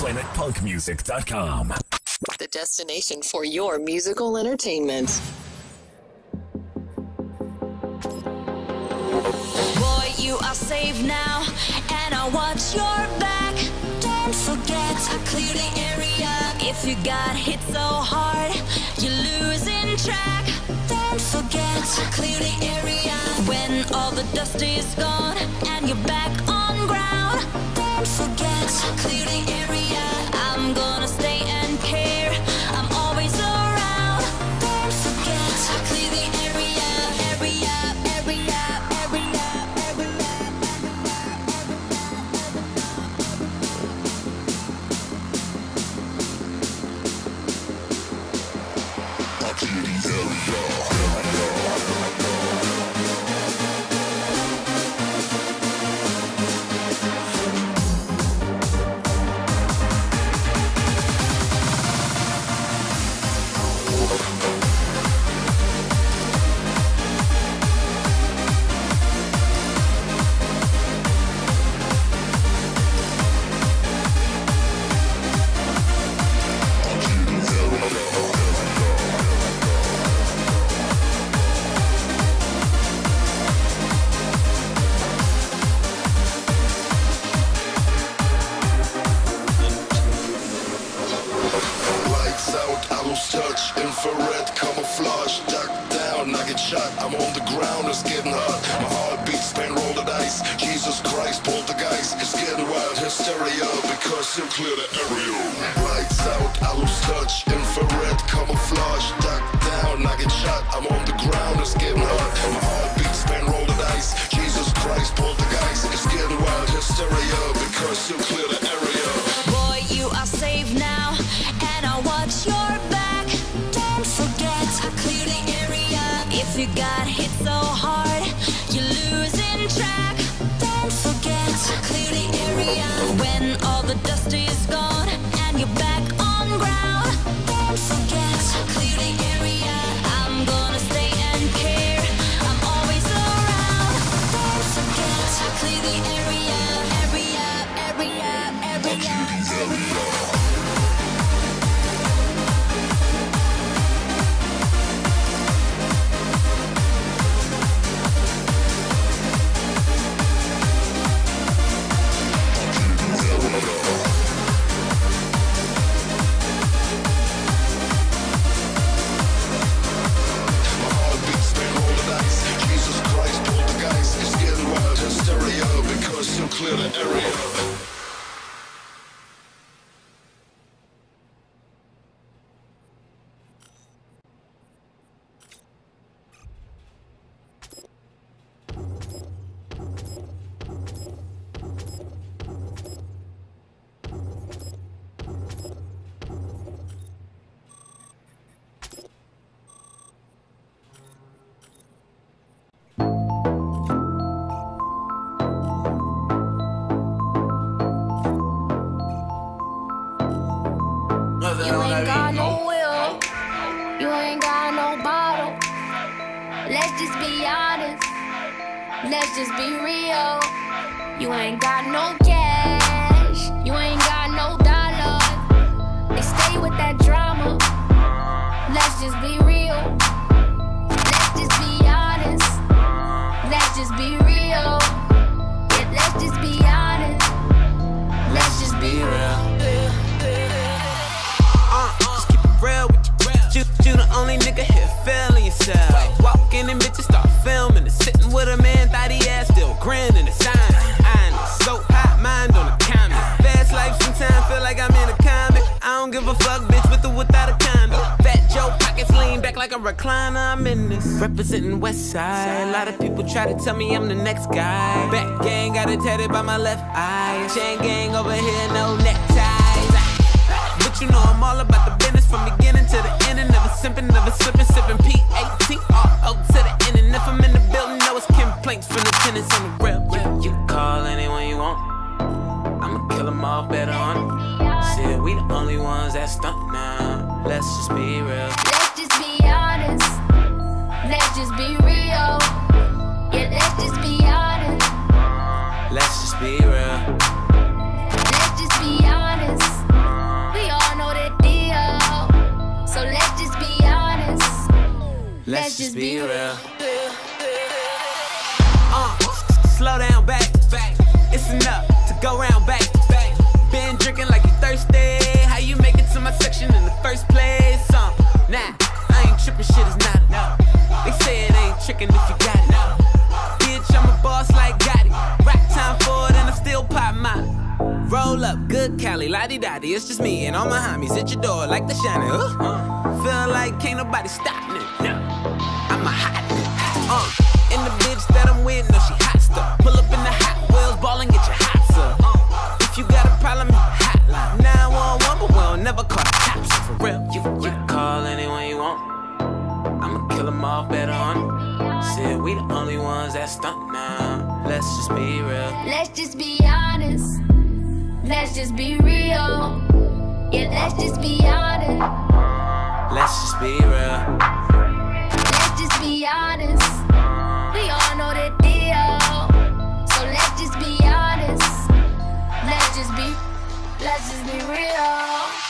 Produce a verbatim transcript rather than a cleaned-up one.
planet punk music dot com. The destination for your musical entertainment. Boy, you are safe now, and I watch your back. Don't forget to clear the area. If you got hit so hard, you're losing track. Don't forget to clear the area. When all the dust is gone and you're back on ground, don't forget to clear the area. I'm gonna stay and care. I'm always around. Don't forget to clear the area. Area, area, area, area. I clear the area. Infrared camouflage, duck down, I get shot, I'm on the ground, it's getting hot. My heart beats, pain roll the dice. Jesus Christ, poltergeist, it's getting wild, hysteria, because you clear the area. Lights out, I lose touch, infrared camouflage, duck down, I get shot, I'm on the ground, it's getting hot. My heart beats, pain roll the dice. Jesus Christ, poltergeist, it's getting wild, hysteria, because you clear the area. Boy, you are safe now, and I watch your back. Don't forget to clear the area. If you got hit so hard, you're losing track. Don't forget to clear the area. When all the dust is gone and you're back on ground, don't forget to clear the area. I'm gonna stay and care. I'm always around. Don't forget to clear the area. Area, area, area, area. Clear the area. You ain't got no will, you ain't got no bottle. Let's just be honest, let's just be real. You ain't got no cash, you ain't got no dollar. They stay with that drama, let's just be real. Let's just be honest, let's just be real. Yeah, let's just be honest, let's just be real. Real with you, you, you the only nigga here feeling yourself. Walk in and bitches start filming and sitting with a man, thought he ass still grinning and sign. I'm so hot, mind on the comment. Fast life sometimes feel like I'm in a comic. I don't give a fuck, bitch, with or without a condo. Fat Joe pockets lean back like a recliner. I'm in this representing West Side. A lot of people try to tell me I'm the next guy. Back gang got it tatted by my left eye. Chain gang over here, no neckties. But you know I'm all about the business from beginning to the end. And never simping, never slipping, sipping P A T R O to the end. And if I'm in the building, know it's complaints from the tenants on the real. You, you can call anyone you want, I'ma kill them all better on it. See, we the only ones that stunt now. Let's just be real. Let's just be honest, let's just be real. Yeah, let's just be honest, Let's just be real. let's just be honest, let's just be real. Uh, slow down, back, back. It's enough to go round, back, back. Been drinking like you thirsty. How you make it to my section in the first place? Uh, nah, I ain't tripping, shit is not enough. They say it ain't tricking if you got it. Bitch, I'm a boss like Gotti. Rack time for it and I still pop mine. Roll up, good Cali, la-di-da-di. It's just me and all my homies at your door like the shining. Uh, uh, feel like can't nobody stop me. I'm a hot nigga. Uh, and the bitch that I'm with, no, she hot stuff. Pull up in the Hot Wheels, ball and get your hots up. Uh, if you got a problem, hotline nine one one, but we'll never call the cops. For real, you, you can call anyone you want. I'ma kill them all better on it. Said we the only ones that stunt now. Let's just be real. Let's just be honest. Let's just be real. Yeah, let's just be honest. Let's just be real. Let's just be honest. We all know the deal. So let's just be honest. Let's just be, let's just be real.